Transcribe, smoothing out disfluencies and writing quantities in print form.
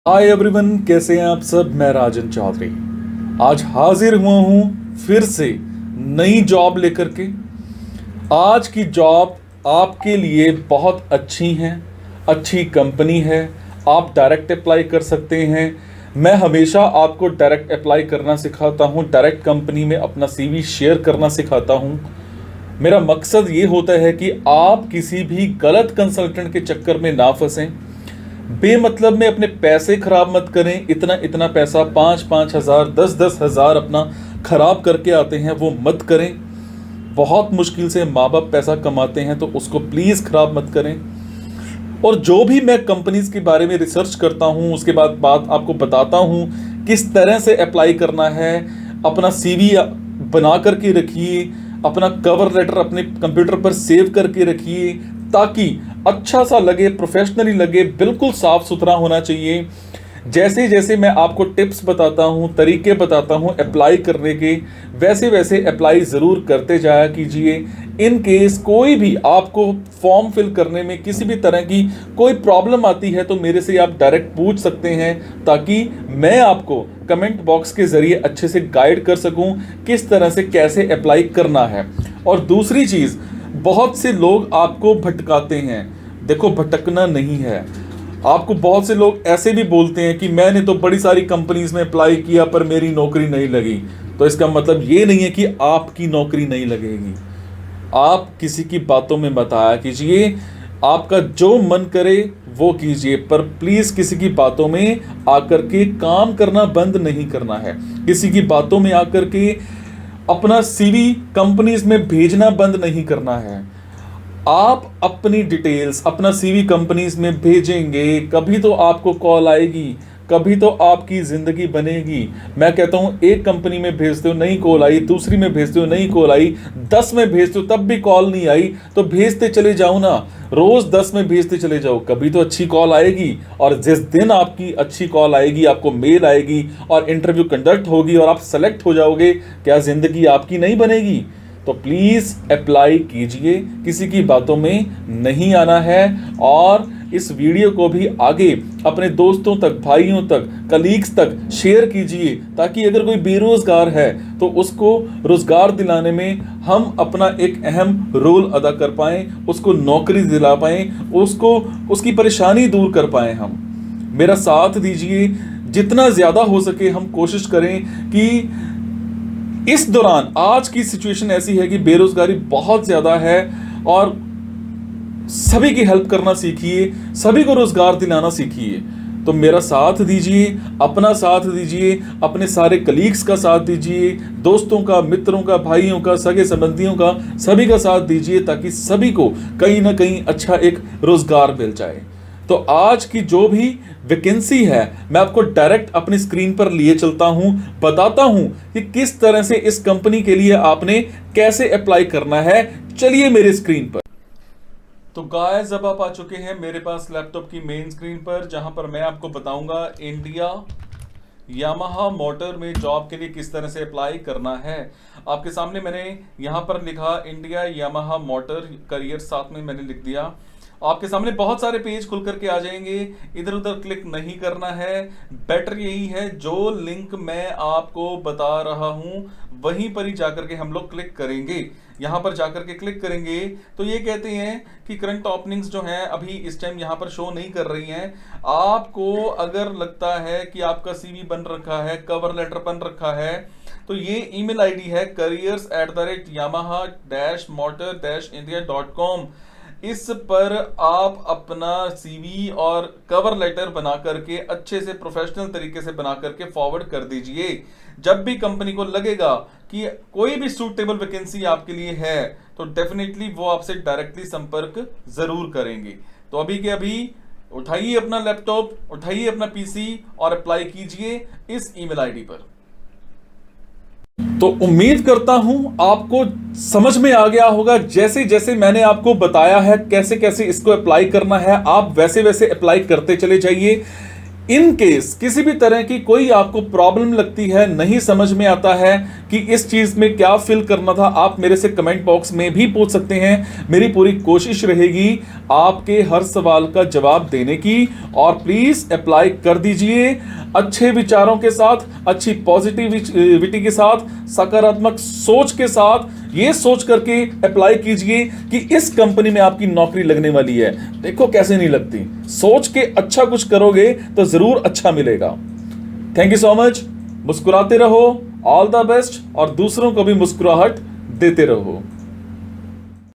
Hi everyone, कैसे हैं आप सब। मैं राजन चौधरी आज हाजिर हुआ हूं फिर से नई जॉब लेकर के। आज की जॉब आपके लिए बहुत अच्छी है, अच्छी कंपनी है। आप डायरेक्ट अप्लाई कर सकते हैं। मैं हमेशा आपको डायरेक्ट अप्लाई करना सिखाता हूं, डायरेक्ट कंपनी में अपना सीवी शेयर करना सिखाता हूं। मेरा मकसद ये होता है कि आप किसी भी गलत कंसल्टेंट के चक्कर में ना फंसें, बेमतलब में अपने पैसे खराब मत करें। इतना इतना पैसा 5-5 हज़ार 10-10 हज़ार अपना खराब करके आते हैं, वो मत करें। बहुत मुश्किल से माँ बाप पैसा कमाते हैं, तो उसको प्लीज़ खराब मत करें। और जो भी मैं कंपनीज के बारे में रिसर्च करता हूँ, उसके बाद बात आपको बताता हूँ किस तरह से अप्लाई करना है। अपना सीवी बना करके रखिए, अपना कवर लेटर अपने कंप्यूटर पर सेव करके रखिए, ताकि अच्छा सा लगे, प्रोफेशनली लगे, बिल्कुल साफ सुथरा होना चाहिए। जैसे जैसे मैं आपको टिप्स बताता हूँ, तरीके बताता हूँ अप्लाई करने के, वैसे वैसे अप्लाई ज़रूर करते जाया कीजिए। इन केस कोई भी आपको फॉर्म फिल करने में किसी भी तरह की कोई प्रॉब्लम आती है, तो मेरे से आप डायरेक्ट पूछ सकते हैं, ताकि मैं आपको कमेंट बॉक्स के ज़रिए अच्छे से गाइड कर सकूं किस तरह से कैसे अप्लाई करना है। और दूसरी चीज़, बहुत से लोग आपको भटकाते हैं। देखो, भटकना नहीं है। आपको बहुत से लोग ऐसे भी बोलते हैं कि मैंने तो बड़ी सारी कंपनीज में अप्लाई किया पर मेरी नौकरी नहीं लगी। तो इसका मतलब ये नहीं है कि आपकी नौकरी नहीं लगेगी। आप किसी की बातों में मत आया कीजिए। आपका जो मन करे वो कीजिए, पर प्लीज़ किसी की बातों में आकर के काम करना बंद नहीं करना है। किसी की बातों में आकर के अपना सीवी कंपनीज में भेजना बंद नहीं करना है। आप अपनी डिटेल्स, अपना सीवी कंपनीज में भेजेंगे, कभी तो आपको कॉल आएगी, कभी तो आपकी ज़िंदगी बनेगी। मैं कहता हूँ, एक कंपनी में भेजते हो नहीं कॉल आई, दूसरी में भेजते हो नहीं कॉल आई, 10 में भेजते हो तब भी कॉल नहीं आई, तो भेजते चले जाओ ना। रोज़ 10 में भेजते चले जाओ, कभी तो अच्छी कॉल आएगी। और जिस दिन आपकी अच्छी कॉल आएगी, आपको मेल आएगी और इंटरव्यू कंडक्ट होगी और आप सेलेक्ट हो जाओगे, क्या ज़िंदगी आपकी नहीं बनेगी? तो प्लीज़ अप्लाई कीजिए, किसी की बातों में नहीं आना है। और इस वीडियो को भी आगे अपने दोस्तों तक, भाइयों तक, कलीग्स तक शेयर कीजिए, ताकि अगर कोई बेरोजगार है तो उसको रोजगार दिलाने में हम अपना एक अहम रोल अदा कर पाएं, उसको नौकरी दिला पाएं, उसको उसकी परेशानी दूर कर पाएं। हम मेरा साथ दीजिए, जितना ज़्यादा हो सके हम कोशिश करें कि इस दौरान, आज की सिचुएशन ऐसी है कि बेरोजगारी बहुत ज़्यादा है, और सभी की हेल्प करना सीखिए, सभी को रोजगार दिलाना सीखिए। तो मेरा साथ दीजिए, अपना साथ दीजिए, अपने सारे कलीग्स का साथ दीजिए, दोस्तों का, मित्रों का, भाइयों का, सगे संबंधियों का, सभी का साथ दीजिए, ताकि सभी को कहीं ना कहीं अच्छा एक रोजगार मिल जाए। तो आज की जो भी वैकेंसी है, मैं आपको डायरेक्ट अपनी स्क्रीन पर लिए चलता हूं, बताता हूं कि किस तरह से इस कंपनी के लिए आपने कैसे अप्लाई करना है। चलिए मेरे स्क्रीन पर। तो गाइस, अब आप आ चुके हैं मेरे पास लैपटॉप की मेन स्क्रीन पर, जहां पर मैं आपको बताऊंगा इंडिया यामाहा मोटर में जॉब के लिए किस तरह से अप्लाई करना है। आपके सामने मैंने यहां पर लिखा इंडिया यामाहा मोटर करियर, साथ में मैंने लिख दिया। आपके सामने बहुत सारे पेज खुल करके आ जाएंगे, इधर उधर क्लिक नहीं करना है। बेटर यही है, जो लिंक मैं आपको बता रहा हूं वहीं पर ही जाकर के हम लोग क्लिक करेंगे। यहां पर जाकर के क्लिक करेंगे तो ये कहते हैं कि करंट ओपनिंग्स जो हैं अभी इस टाइम यहां पर शो नहीं कर रही हैं। आपको अगर लगता है कि आपका सीवी बन रखा है, कवर लेटर बन रखा है, तो ये ईमेल आईडी है careers@yamaha-motor-india.com। इस पर आप अपना सीवी और कवर लेटर बना करके अच्छे से प्रोफेशनल तरीके से बना करके फॉरवर्ड कर दीजिए। जब भी कंपनी को लगेगा कि कोई भी सूटेबल वैकेंसी आपके लिए है, तो डेफिनेटली वो आपसे डायरेक्टली संपर्क जरूर करेंगे। तो अभी के अभी उठाइए अपना लैपटॉप, उठाइए अपना पीसी और अप्लाई कीजिए इस ईमेल आईडी पर। तो उम्मीद करता हूं आपको समझ में आ गया होगा। जैसे जैसे मैंने आपको बताया है कैसे कैसे इसको अप्लाई करना है, आप वैसे वैसे अप्लाई करते चले जाइए। इन केस किसी भी तरह की कोई आपको प्रॉब्लम लगती है, नहीं समझ में आता है कि इस चीज में क्या फिल करना था, आप मेरे से कमेंट बॉक्स में भी पूछ सकते हैं। मेरी पूरी कोशिश रहेगी आपके हर सवाल का जवाब देने की। और प्लीज अप्लाई कर दीजिए अच्छे विचारों के साथ, अच्छी पॉजिटिविटी के साथ, सकारात्मक सोच के साथ। ये सोच करके अप्लाई कीजिए कि इस कंपनी में आपकी नौकरी लगने वाली है। देखो कैसे नहीं लगती, सोच के अच्छा कुछ करोगे तो जरूर अच्छा मिलेगा। Thank you so much. मुस्कुराते रहो, ऑल द बेस्ट, और दूसरों को भी मुस्कुराहट देते रहो।